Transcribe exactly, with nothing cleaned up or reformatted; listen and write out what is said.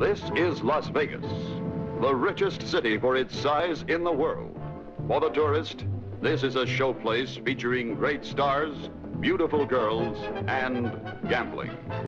This is Las Vegas, the richest city for its size in the world. For the tourist, this is a showplace featuring great stars, beautiful girls, and gambling.